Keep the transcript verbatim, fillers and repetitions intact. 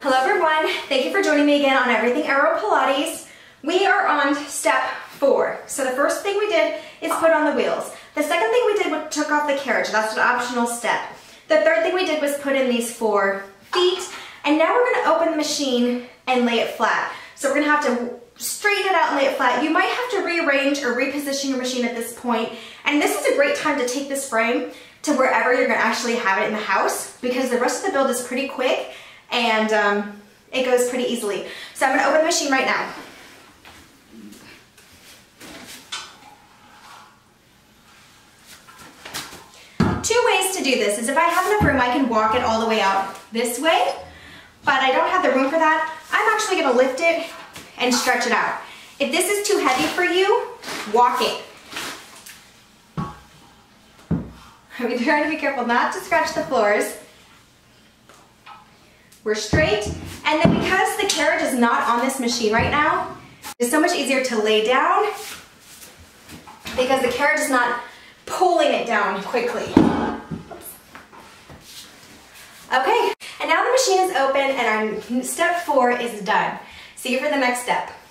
Hello everyone, thank you for joining me again on Everything AeroPilates. We are on step four. So the first thing we did is put on the wheels. The second thing we did was took off the carriage. That's an optional step. The third thing we did was put in these four feet. And now we're going to open the machine and lay it flat. So we're going to have to straighten it out and lay it flat. You might have to rearrange or reposition your machine at this point. And this is a great time to take this frame to wherever you're going to actually have it in the house, because the rest of the build is pretty quick and um, it goes pretty easily. So I'm going to open the machine right now. Two ways to do this is if I have enough room, I can walk it all the way out this way, but I don't have the room for that. I'm actually going to lift it and stretch it out. If this is too heavy for you, walk it. I'm trying to be careful not to scratch the floors. We're straight, and then because the carriage is not on this machine right now, it's so much easier to lay down because the carriage is not pulling it down quickly. Oops. Okay, and now the machine is open and our step four is done. See you for the next step.